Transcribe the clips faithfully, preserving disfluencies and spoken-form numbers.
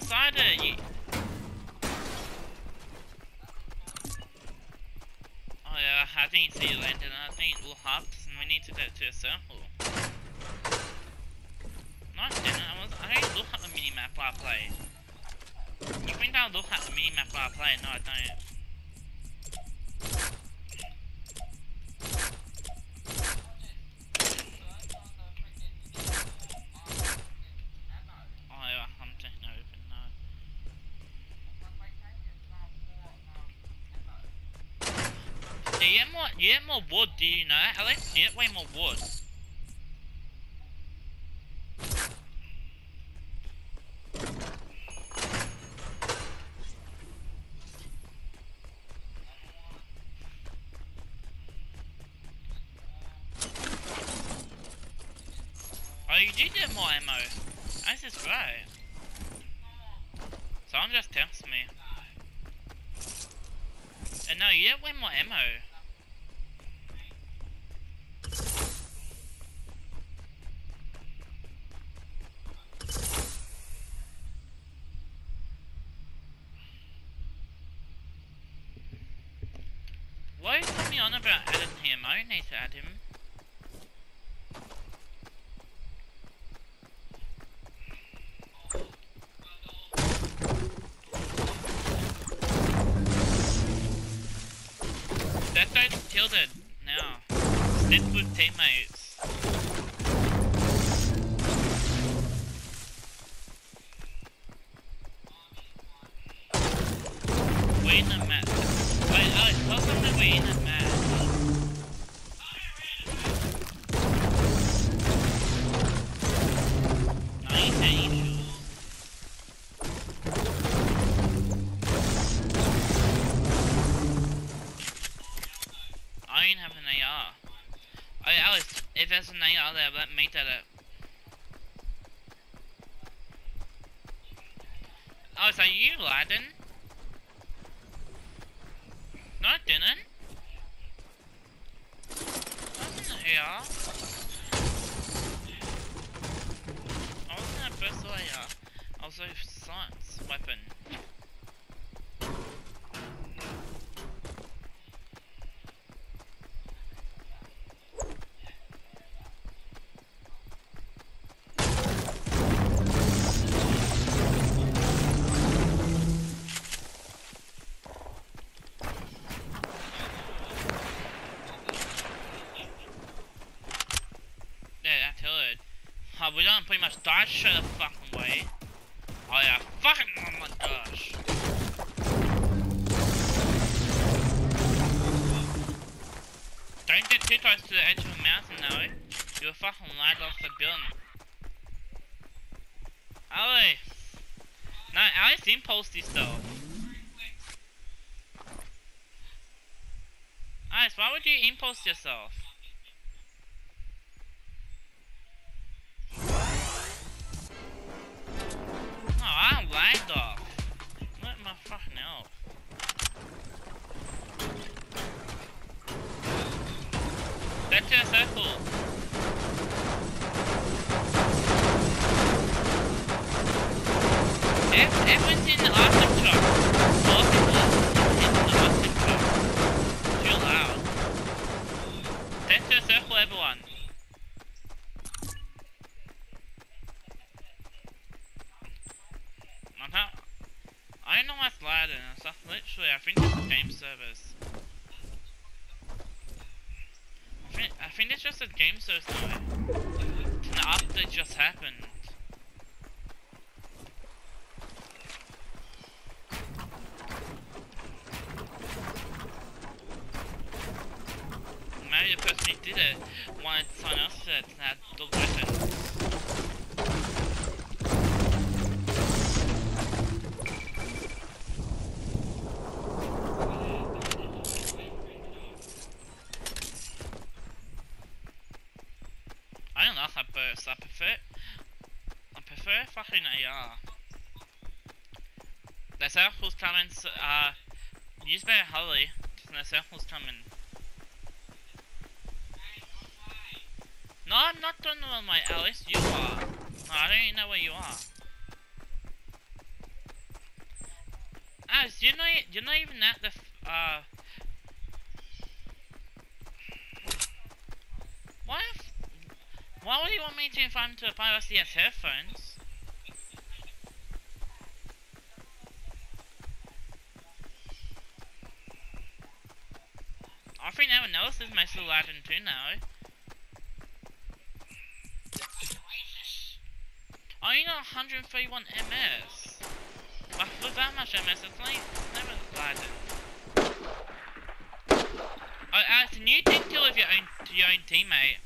inside it. You... Oh yeah, I didn't see you landing. I think it will hops and we need to go to a circle. No, I didn't. I, was, I don't look at the minimap while I play. You think I'll look at the minimap while I play? No, I don't. Oh yeah, I'm taking open now. You get more, you get more wood, do you know? At least you get way more wood. Oh, you do get more ammo. That's just right. Someone just texted me. And no, you get way more ammo. Why are you telling me on about adding him? I don't need to add him. That guy's tilted now. Stick with teammates. Win a match. Wait, Alex, welcome to win a match. Nice angels. I don't have an A R. Oh, Alice, if there's an A R there, let me get it. Oh, so you laden? No, I didn't. Wasn't an A R. I wasn't a pistol A R. I was a science weapon. Oh, we don't pretty much die straight the fucking way. Oh yeah, fucking, oh my gosh. Don't get too close to the edge of the mountain though. You'll fucking lag off the building. Alice! No, Alice impulsed yourself. Alice, why would you impulse yourself? Oh, I'm lagged off. Let my fucking help. That's your circle. Ev everyone's in the Arctic shop. All people in the Arctic shop. Too loud. That's your circle, everyone. I don't know what's loud and stuff. Literally, I think it's the game servers. I think, I think it's just a game servers now. An update just happened. Maybe the person who did it wanted someone else to have the weapon. I don't like that burst. I prefer, I prefer fucking A R. The circle's coming. Uh, use better hurry. The circle's coming. No, I'm not doing it on my Alice. You are. No, I don't even know where you are. Alex, you're not, you're not even at the, uh... Why if, why would you want me to invite him to a party unless he has headphones? I think everyone else is mostly Latin too now. Oh, you got one hundred thirty-one M S. But with that much M S, it's like never Latin. Oh, Alex, can you think to with your own to your own teammate?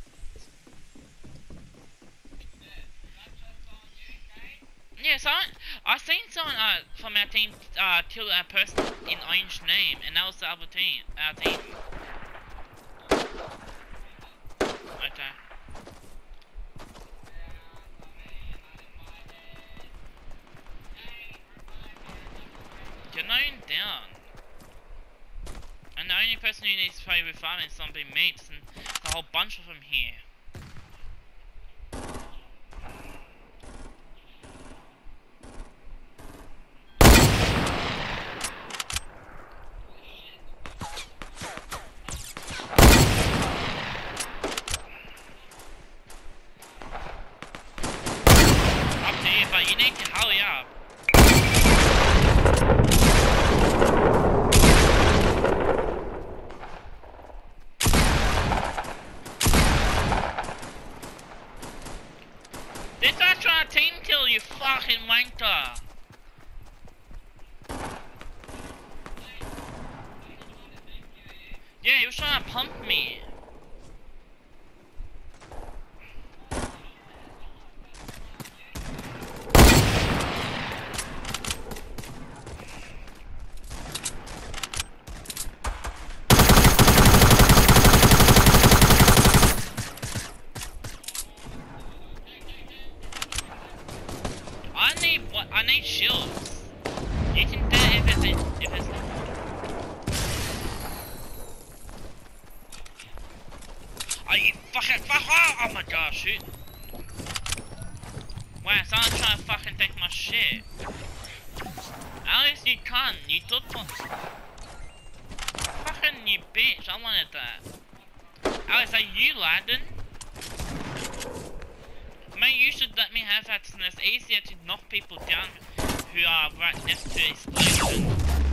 Yeah, so I, I seen someone uh, from our team uh, kill a person in orange name, and that was the other team, our team. Okay. You're not even down. And the only person who needs to play with fun is somebody mates, and there's a whole bunch of them here. Up to you, but you need to hurry up. This guy's trying to team kill you, fucking wanker! Yeah, he was trying to pump me. I need what? I need shields. You can do it if it's if it's. Are you fucking fuck? Oh, oh my gosh! Shoot! Wow, someone's trying to fucking take my shit. Alex, you can't. You took one. Fucking you bitch! I wanted that. Alex, are you lagging? Mate, you should let me have that, and it's easier to knock people down who are right next to the explosion.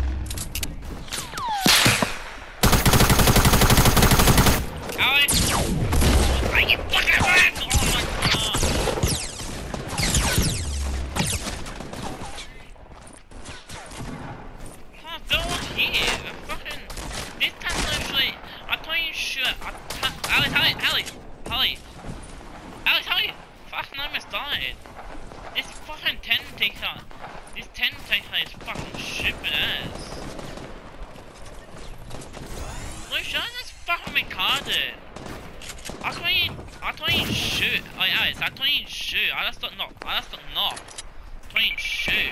Alex! Are you fucking right? Oh my god! Oh, go on here! I'm fucking... This time literally... I told you shoot... I Alex, Alex, Alex! Alex! Alex, Alex! Fucking almost died. This fucking ten taker, this ten taker is fucking stupid ass. Look, Sean is fucking retarded. I thought you, I thought you shoot. Oh, Alex, I thought you shoot. I just got knocked. I just got knocked. I thought you shoot.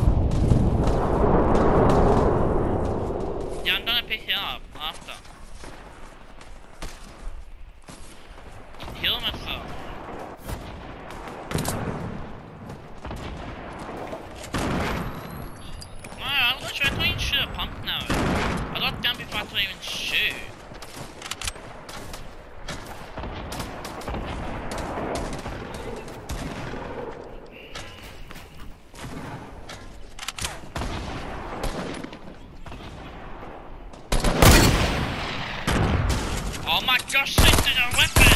Yeah, I'm gonna pick it up after. Heal myself. I was trying to even shoot a pump now. I got down before I could even shoot. Oh my gosh, this is a weapon!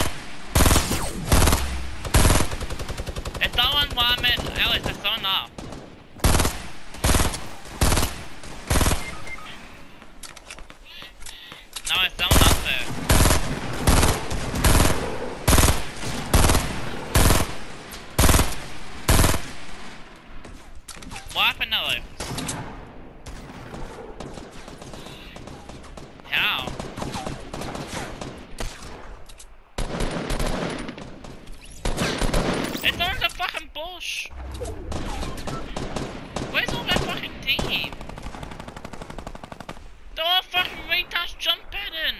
It's someone one minute, Alex, it's someone up. No, it's someone up there. What happened to Alex? How? It's on the fucking bush! Where's all that fucking team? They're all fucking retards jump pattern!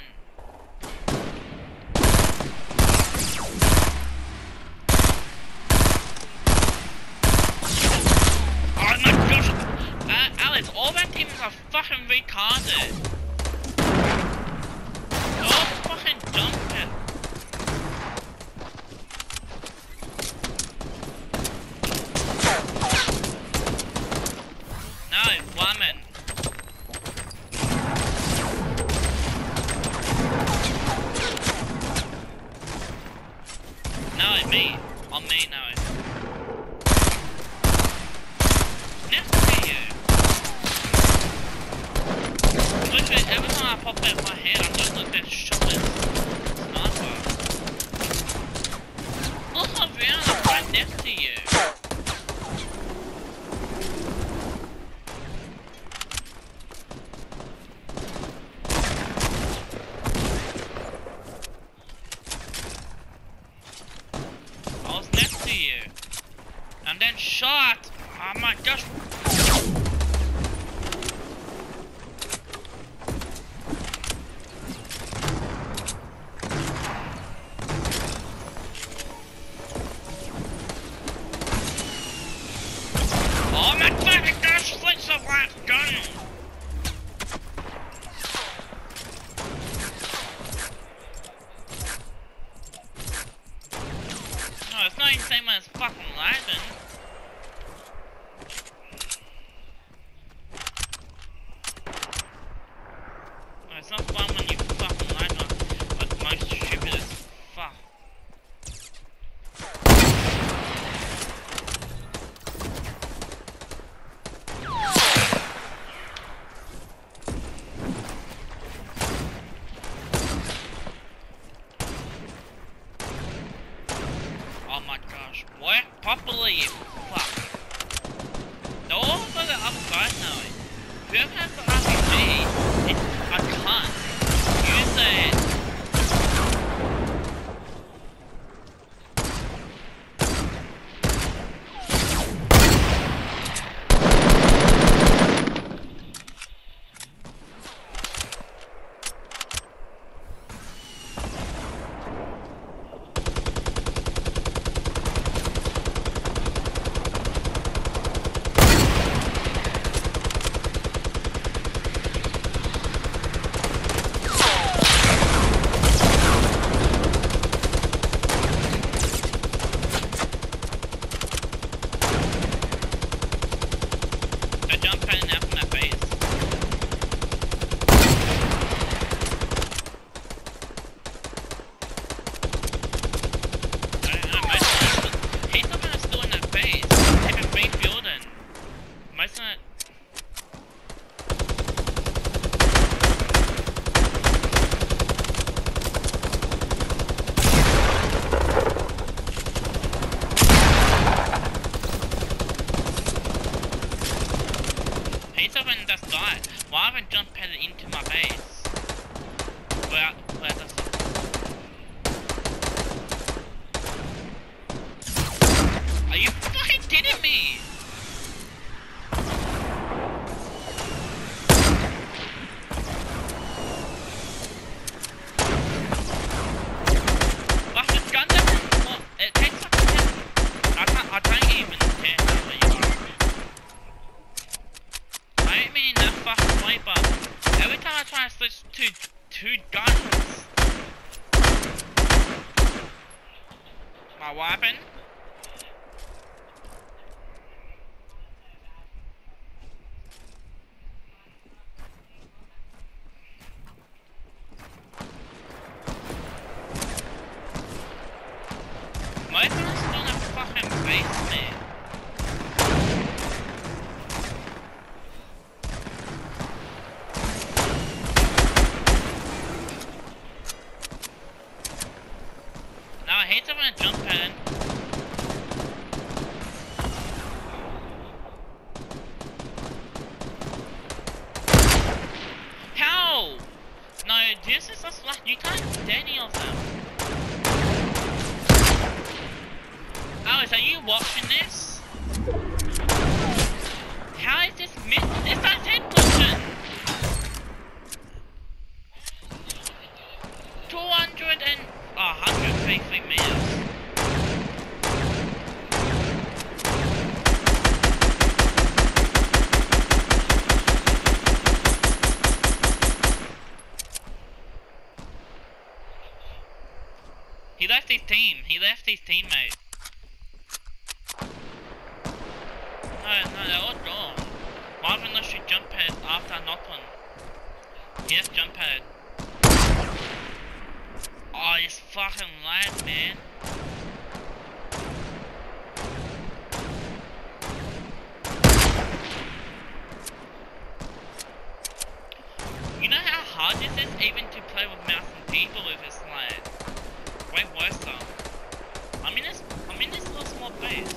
Oh my gosh! Uh, Alex, all that team is are fucking retarded. Don't fucking jump it. No, woman. No, me. On me, no. Next to you. Literally, every time I pop out my head, I'm just like this shotgun sniper. Look around, I'm right next to you. I was next to you. And then shot! Oh my gosh! Oh my fucking gosh! Flicks of that gun! No, it's not insane when it's fucking lagging. No, it's not fun when you fucking lag on, but most stupid as fuck. Oh my gosh, work properly, you fuck. They're all for the other side now. Whoever has the R P G, it's a cunt. Use it. I jump padding out from that base. I don't know, most of them, he's not gonna still in that base. They've been rebuilding. Most of it. He's up and just died. Why haven't I jump padded into my base? Where, where does it? Are you fucking kidding me? Like this gun doesn't, well, it takes like a ten. I can't, I don't even care how you are. I don't mean in that fucking way, but every time I try to switch to two guns, my weapon. My weapon's still in a fucking basement. Now I hate someone to jump pad. How? No, this is just like you can't do any of them. Alice, are you watching this? How is this missed? It's not head cushion. two hundred and oh, one hundred thirty-three meters. his teammate? No, no, they're all gone. Marvin Lush should jump pad after I knock on. Yes, jump pad. Oh, this fucking lad, man. You know how hard this is even to play with mouse and keyboard with this lad? Way worse though. I'm in this, I'm in this little small base.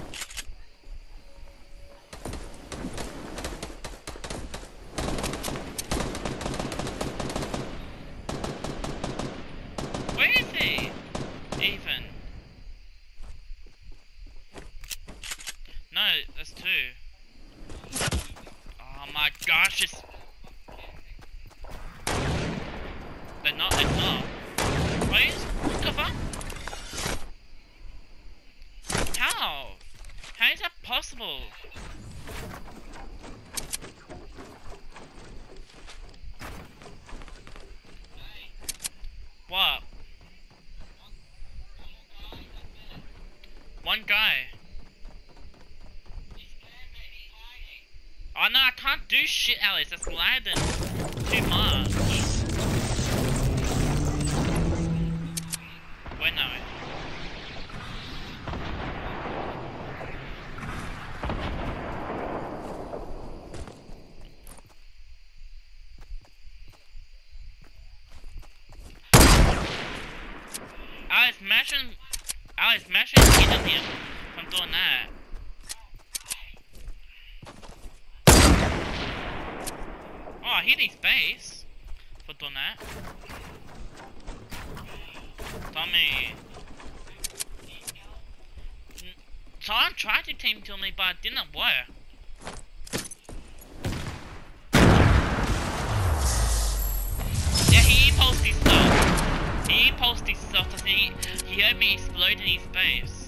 Where is he? Even. No, there's two. Oh my gosh, it's... They're not, they're not. Wait, what the fuck? How? How is that possible? What? One guy. Oh no, I can't do shit, Alice. That's lagging too much. Wait, no. Alice, imagine, Alice, imagine hitting him from doing that. Oh, I hit his face for doing that. Tommy. Someone tried to team kill me, but it didn't work. Yeah, he posted stuff. He posted stuff because he, he heard me explode in his face.